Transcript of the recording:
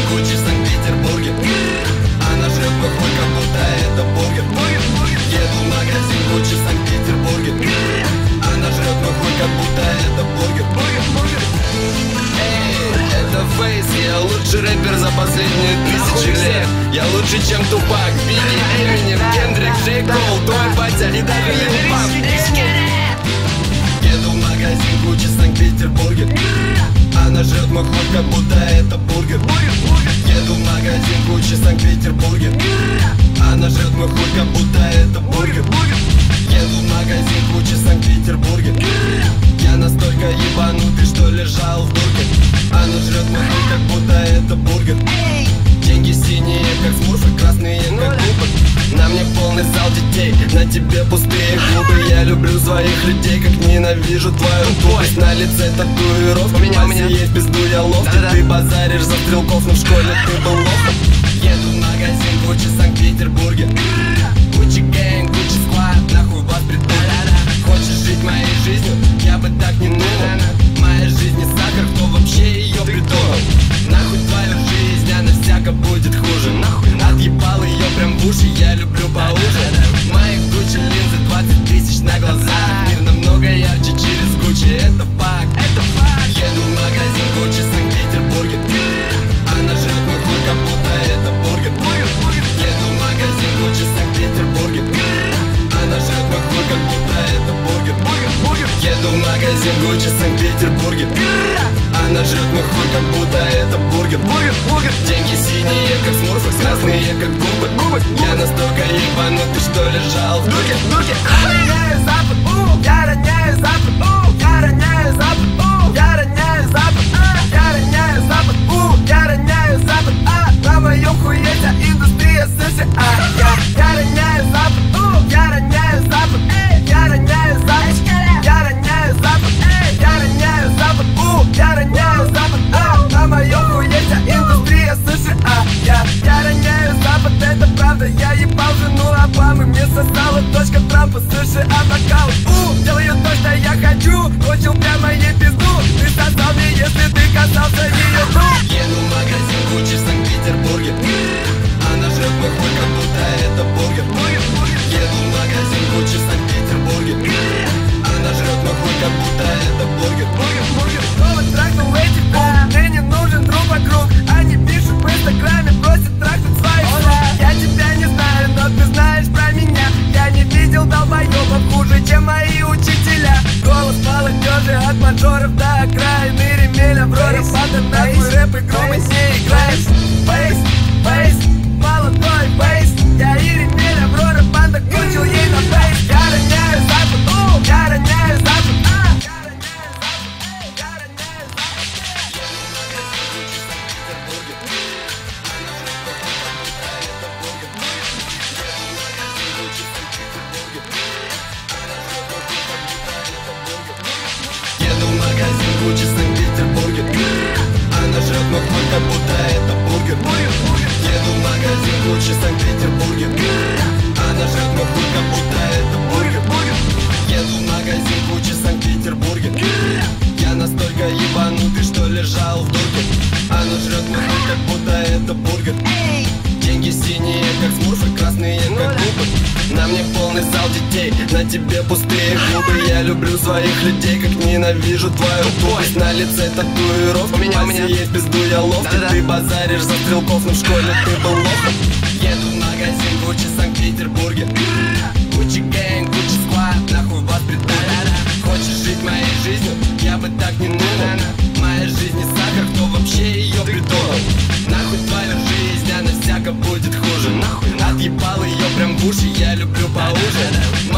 Гуччи в Санкт-Петербурге. Она жрет мой хуй, как будто это бургер. Еду в магазин Гуччи в Санкт-Петербурге. Она жрет мой хуй, как будто это бургер. Это Фейс, я лучший рэпер за последние 1000 лет. Я лучше, чем Тупак, Бигги, Эминем, Кендрик, Джей Кол, твой батя и даже Лил Памп. Еду в магазин Гуччи в Санкт-Петербурге. Она жрет мой хуй, как будто это бургер. Еду в магазин Гуччи в Санкт-Петербурге. Она жрет мой хуй, как будто это бургер. Еду в магазин Гуччи в Санкт-Петербурге. Я настолько ебанутый, что лежал в дурке. Она жрет мой хуй, как будто это бургер. Деньги синие, как смурфы, красные, как губы. На мне полный зал детей, на тебе пустые губы. Я люблю своих людей, как ненавижу твою тупость. На лице татуировка, у меня есть пизду, я ловкий. Ты базаришь за стрелков, но в школе ты был лохом. Еду в магазин Гуччи в Санкт-Петербурге. Гуччи гэнг, Гуччи сквад, нахуй вас придурок. Хочешь жить моей жизнью? Я бы так не думал. Моя жизнь не сахар, кто вообще ее придумал? Нахуй твою жизнь, она всяко будет хуже. Нахуй отъебал ее прям в уши, я люблю поуже. Мои Гуччи линзы 20 000 на глазах. Мир намного ярче через Гуччи, это факт. Еду в магазин Гуччи в Санкт-Петербурге. Она жрет мой хуй, как будто это бургер. Еду в магазин Гуччи в Санкт-Петербурге. Она жрет мой хуй, как будто это бургер. Еду в магазин Гуччи в Санкт-Петербурге. Она жрет мой хуй, как будто это бургер. Деньги синие, как смурфы, красные, как губы. Я настолько ебанутый, что лежал в дурке. Я роняю запад, я роняю запад, я роняю запад, я роняю запад, я роняю запад, я роняю запад, на моем хуе вся индустрия США. Я роняю запад, я роняю запад, я роняю запад, я роняю запад, я роняю запад, я роняю запад, на моем хуе вся индустрия США. Я роняю запад, это правда, я ебал жену Обамы. Мне сосала дочка Трампа, США нокаут. Делаю то, что я хочу, хочел прямо ей пизду. Ты сосал мне, если ты касался ее рук. Еду в магазин Гуччи в Санкт-Петербурге. Она жрет мой хуй, как будто это бургер. Еду в магазин Гуччи в Санкт-Петербурге. Она жрет мой хуй, как будто это бургер. Снова трахнул эти мне не нужен друг вокруг. Они пишут в инстаграме, просят трахнуть своих слуг. Я тебя не знаю, но ты знаешь про меня. Я не видел долбоебов хуже, чем мои учителя. Голос молодежи от мажоров до окраины. Ремель, Аврора, Панда, нахуй рэп игру мы не играем. Фейс, фейс, молодой фейс. Я и Ремель, Аврора, Панда, кончил ей на фейс. Я роняю запад, я роняю запад. Еду в магазин Гуччи в Санкт-Петербурге. Она жрет мой хуй, как будто это бургер. Еду в магазин Гуччи в Санкт-Петербурге. Она жрет мой хуй, как будто это бургер. Еду в магазин Гуччи в Санкт-Петербурге. Я настолько ебанутый, что лежал в дурке. Она жрет мой хуй, как будто это бургер. Деньги синие, как смурфы, красные, как губы. На мне полный зал детей, на тебе пустые губы. Я люблю своих людей, как ненавижу твою тупость. На лице татуировка, у меня есть пизду, я ловкий. Ты базаришь за стрелков, но в школе ты был лохом. Еду в магазин Гуччи в Санкт-Петербурге. Гуччи гэнг, Гуччи сквад, нахуй вас придурок. Хочешь жить моей жизнью? Я бы так не думал. Моя жизнь не сахар, кто вообще ее придумал? Нахуй твою жизнь, она всяко будет хуже. Нахуй отъебал ее прям в уши, я люблю поуже.